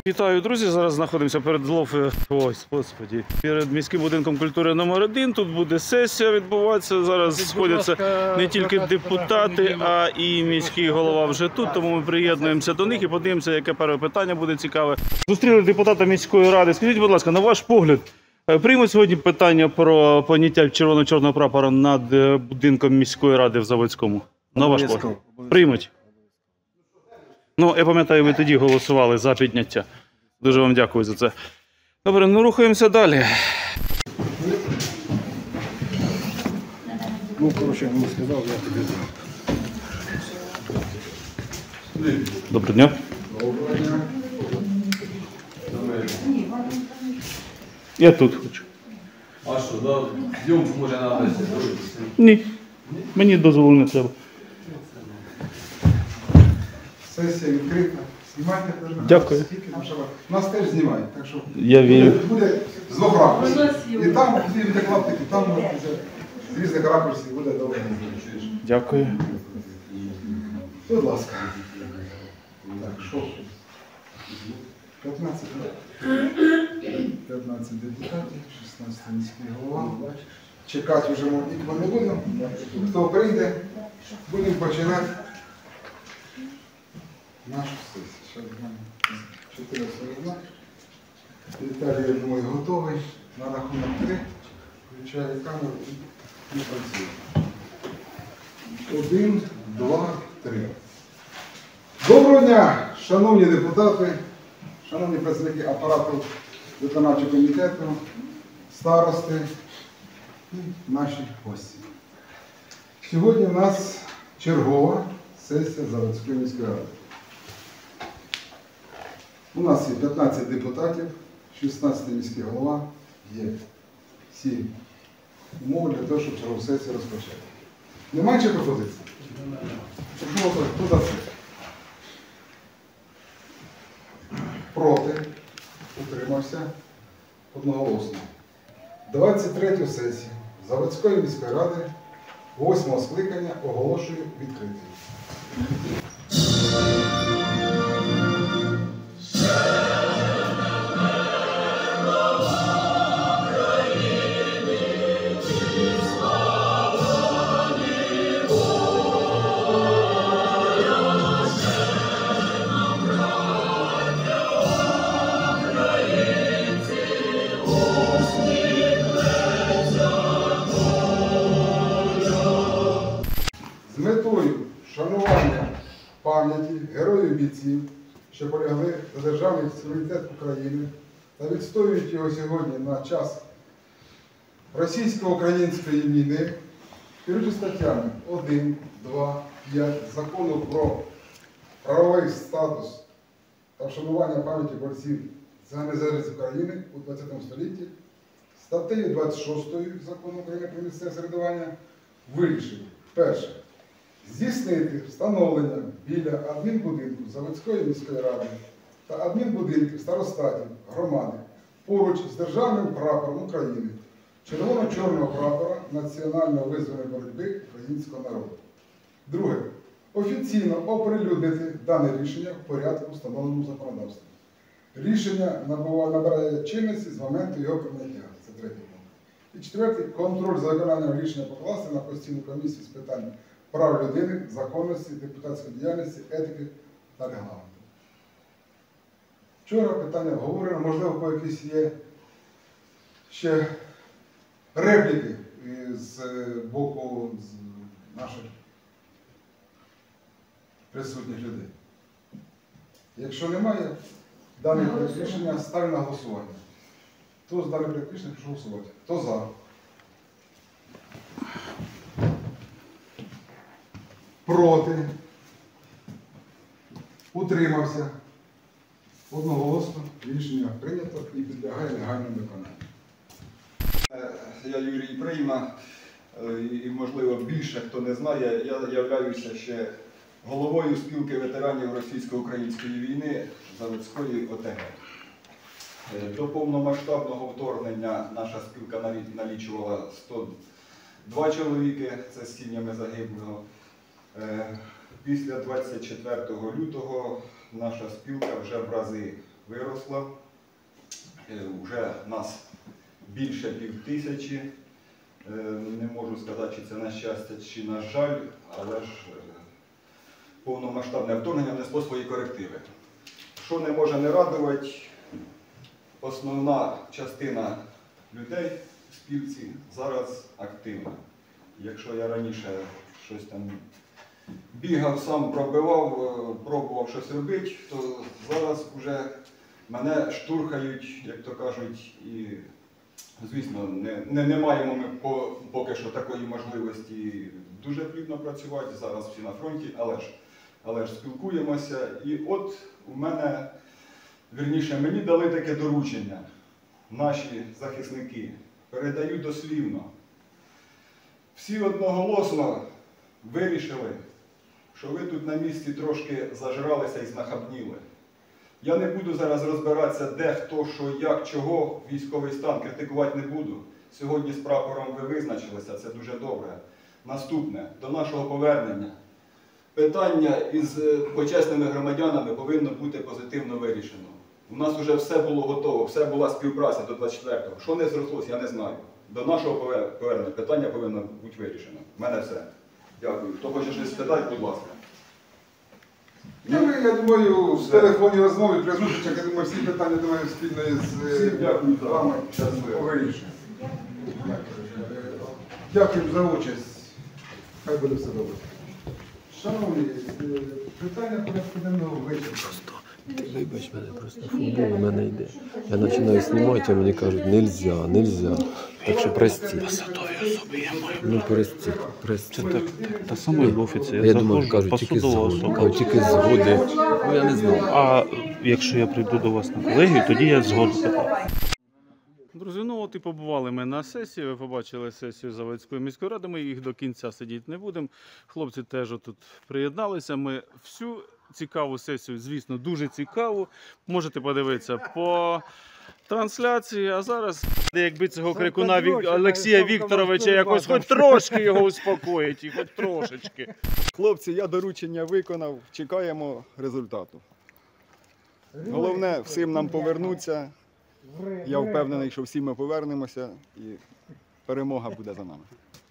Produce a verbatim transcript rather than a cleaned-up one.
Вітаю, друзі! Зараз знаходимося перед лофи... Ой, господі, перед міським будинком культури номер один. Тут буде сесія відбуватися. Зараз сходяться не тільки депутати, а і міський голова вже тут. Тому ми приєднуємося до них і подивимося, яке перше питання буде цікаве. Зустріли депутата міської ради. Скажіть, будь ласка, на ваш погляд, приймуть сьогодні питання про поняття червоно-чорного прапора над будинком міської ради в Заводському? На ваш погляд? Приймуть? Ну, я пам'ятаю, ви тоді голосували за підняття. Дуже вам дякую за це. Добре, ну рухаємося далі. Ну, коротше, не сказав, я тобі знаю. Доброго дня. Доброго дня. Я тут хочу. А що, да? Зйомку може надо? Ні. Мені дозволу не треба. Сесія відкрита. Знімайте. Дякую. Нас теж знімають, так що Я вірю. буде з двох ракурсів. І там, де клаптики, там можете з різних ракурсів, буде добре. Дякую. Будь ласка. Так, що? п'ятнадцять, п'ятнадцять депутатів, шістнадцять міський голова. Чекати вже нікого не будемо. Хто прийде, будемо починати нашу сесію. Зараз чотири сорок. Віталій, я думаю, готовий. На рахунок три. Включаю камеру і працюю. Один, два, три. Доброго дня, шановні депутати, шановні працівники апарату виконавчого комітету, старости і наші гості. Сьогодні в нас чергова сесія Заводської міської ради. У нас є п'ятнадцять депутатів, шістнадцять міський голова, є всі умови для того, щоб чергову сесію розпочати. Немає чи пропозиції? Прошу, хто за це? Проти? Утримався? Одноголосно. двадцять третю сесію Заводської міської ради восьмого скликання оголошую відкритою. З метою шанування пам'яті героїв-бійців, що полягли за державний суверенітет України та відстоюють його сьогодні на час російсько-української війни, керуючи статтями один, два, п'ять Закону про правовий статус та вшанування пам'яті борців за незалежність України у ХХ столітті, статтею двадцять шостою Закону України про місцеве самоврядування вирішив: перше. Здійснити встановлення біля адмінбудинку Заводської міської ради та адмінбудинків старостатів громади поруч з державним прапором України червоно-чорного прапора національної визвольної боротьби українського народу. Друге. Офіційно оприлюднити дане рішення в порядку, встановленому законодавством. Рішення набирає чинності з моменту його прийняття. Це третій пункт. І четвертий. Контроль за виконанням рішення покласти на постійну комісію з питань прав людини, законності, депутатської діяльності, етики та регламенту. Вчора питання обговорено, можливо, по якісь є ще репліки з боку наших присутніх людей. Якщо немає, дане проект рішення ставлю на голосування. Хто з даних проект рішення прошу голосувати? Хто за? Проти? Утримався? Одноголосно рішення прийнято і підлягає негайному виконанню. Я Юрій Прийма, і, можливо, більше хто не знає, я являюся ще головою спілки ветеранів російсько-української війни Заводської О Те Ге. До повномасштабного вторгнення наша спілка налічувала сто два чоловіки, це з сім'ями загиблого. Після двадцять четвертого лютого наша спілка вже в рази виросла. Е, Вже нас більше пів тисячі. Е, Не можу сказати, чи це на щастя, чи на жаль, але ж е, повномасштабне вторгнення внесло свої корективи. Що не може не радувати, основна частина людей в спілці зараз активна. Якщо я раніше щось там бігав, сам пробивав, е, пробував щось робити, то зараз вже мене штурхають, як то кажуть, і, звісно, не, не, не маємо ми по, поки що такої можливості дуже плідно працювати, зараз всі на фронті, але ж, але ж спілкуємося. І от у мене, вірніше, мені дали таке доручення, наші захисники, передаю дослівно. Всі одноголосно вирішили, що ви тут на місці трошки зажралися і знахабніли. Я не буду зараз розбиратися, де, хто, що, як, чого, військовий стан, критикувати не буду. Сьогодні з прапором ви визначилися, це дуже добре. Наступне, до нашого повернення. Питання із почесними громадянами повинно бути позитивно вирішено. У нас вже все було готово, все була співпраця до двадцять четвертого. Що не зрослося, я не знаю. До нашого повернення питання повинно бути вирішено. У мене все. Дякую. Хто хоче щось спитати, будь ласка. Ну, ми, я думаю, в телефонній розмові при зустрічах, я думаю, всі питання думаю, спільно з Всім дякую за вами щасливо. вирішуємо. Дякую за участь. Хай буде все добре. Шановні, е, питання порядку денного вичерпано. Вибач мене, просто футбол у мене йде. Я починаю знімати, а мені кажуть, нельзя, нельзя. Так що прості. Ну прості, прості. Та саме в офісі. Я думав, кажуть, тільки згоди. Кажуть, тільки згоди. Ну я не знав. А якщо я прийду до вас на колегію, тоді я згоду питаю. Друзі, ну от і побували ми на сесії, ви побачили сесію Заводської міської ради, ми їх до кінця сидіти не будемо. Хлопці теж тут приєдналися, ми всю цікаву сесію, звісно, дуже цікаву, можете подивитися по трансляції, а зараз, якби цього крикуна Вік... Олексія Вікторовича якось хоч трошки його успокоїть, і хоч трошечки. Хлопці, я доручення виконав, чекаємо результату. Головне, всім нам повернуться. Я впевнений, що всі ми повернемося і перемога буде за нами.